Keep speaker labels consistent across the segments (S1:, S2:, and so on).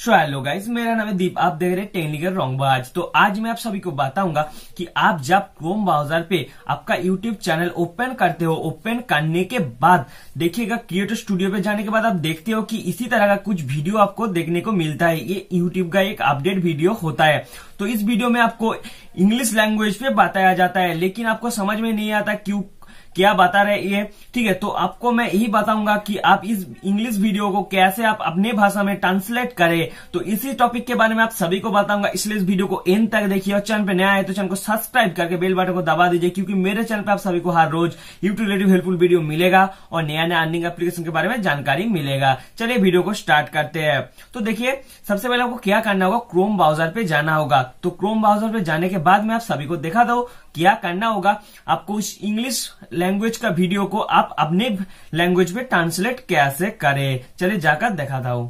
S1: So hello guys, मेरा नाम है दीप। आप देख रहे हैं टेक्निकल रॉन्गबाज। तो आज मैं आप सभी को बताऊंगा कि आप जब क्रोम ब्राउजर पे आपका यूट्यूब चैनल ओपन करते हो, ओपन करने के बाद देखिएगा क्रिएटर स्टूडियो पे जाने के बाद आप देखते हो कि इसी तरह का कुछ वीडियो आपको देखने को मिलता है। ये यूट्यूब का एक अपडेट वीडियो होता है। तो इस वीडियो में आपको इंग्लिश लैंग्वेज पे बताया जाता है, लेकिन आपको समझ में नहीं आता क्यों क्या बता रहे ये। ठीक है, तो आपको मैं यही बताऊंगा कि आप इस इंग्लिश वीडियो को कैसे आप अपने भाषा में ट्रांसलेट करें। तो इसी टॉपिक के बारे में आप सभी को बताऊंगा, इसलिए इस वीडियो को एंड तक देखिए। और चैनल पे नया है तो चैनल को सब्सक्राइब करके बेल बटन को दबा दीजिए, क्योंकि मेरे चैनल पे आप सभी को हर रोज यूट्यूब रिलेटेड हेल्पफुल वीडियो मिलेगा और नया नया अर्निंग एप्लीकेशन के बारे में जानकारी मिलेगा। चलिए वीडियो को स्टार्ट करते हैं। तो देखिए, सबसे पहले आपको क्या करना होगा, क्रोम ब्राउजर पे जाना होगा। तो क्रोम ब्राउजर पे जाने के बाद मैं आप सभी को दिखा दूं क्या करना होगा। आपको उस इंग्लिश लैंग्वेज का वीडियो को आप अपने लैंग्वेज में ट्रांसलेट कैसे करें, चलिए जाकर दिखाता हूं।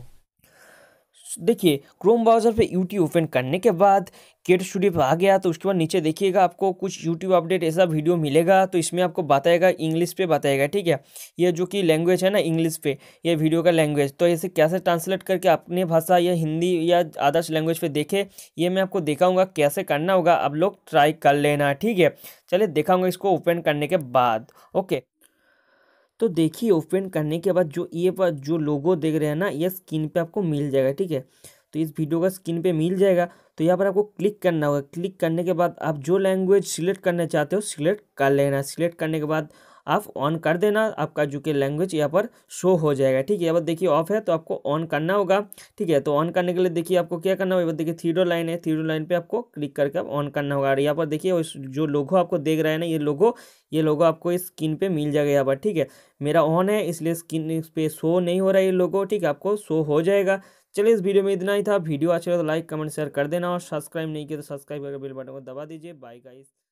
S1: देखिए, क्रोम ब्राउजर पे यूट्यूब ओपन करने के बाद क्रिएटर स्टूडियो पे आ गया। तो उसके बाद नीचे देखिएगा आपको कुछ यूट्यूब अपडेट ऐसा वीडियो मिलेगा। तो इसमें आपको बताएगा, इंग्लिश पे बताएगा। ठीक है, ये जो कि लैंग्वेज है ना इंग्लिश पे, ये वीडियो का लैंग्वेज। तो इसे कैसे ट्रांसलेट करके अपने भाषा या हिंदी या अदर्स लैंग्वेज पे देखे, ये मैं आपको दिखाऊंगा कैसे करना होगा। आप लोग ट्राई कर लेना, ठीक है। चलिए दिखाऊंगा इसको ओपन करने के बाद। ओके, तो देखिए ओपन करने के बाद जो ये पर जो लोगो देख रहे हैं ना, ये स्क्रीन पे आपको मिल जाएगा। ठीक है, तो इस वीडियो का स्क्रीन पे मिल जाएगा। तो यहाँ पर आपको क्लिक करना होगा। क्लिक करने के बाद आप जो लैंग्वेज सिलेक्ट करना चाहते हो सिलेक्ट कर लेना। सिलेक्ट करने के बाद आप ऑन कर देना, आपका जो कि लैंग्वेज यहाँ पर शो हो जाएगा। ठीक है, यहाँ पर देखिए ऑफ है तो आपको ऑन करना होगा। ठीक है, तो ऑन करने के लिए देखिए आपको क्या करना होगा। देखिए थ्री लाइन है, थ्री लाइन पे आपको क्लिक करके आप ऑन करना होगा। और यहाँ पर देखिए उस जो लोगो आपको देख रहा है ना, ये लोगो आपको इस स्क्रीन पे मिल जाएगा यहाँ पर। ठीक है, मेरा ऑन है इसलिए स्क्रीन पे शो नहीं हो रहा है ये लोगो। ठीक है, आपको शो हो जाएगा। चलिए इस वीडियो में इतना ही था। वीडियो अच्छा लगा तो लाइक कमेंट शेयर कर देना, और सब्सक्राइब नहीं किया तो सब्सक्राइब करके बेल बटन को दबा दीजिए। Bye guys.